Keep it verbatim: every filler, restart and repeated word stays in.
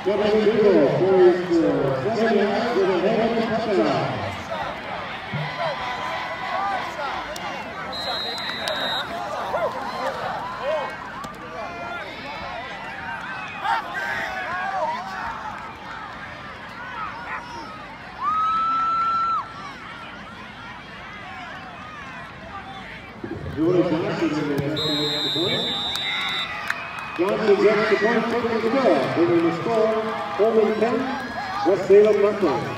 Kevin Koelbl scores for seven yards with a Holmen touchdown. Johnson's extra point, taking the ball, bringing the score, Holmen ten, West Salem nothing.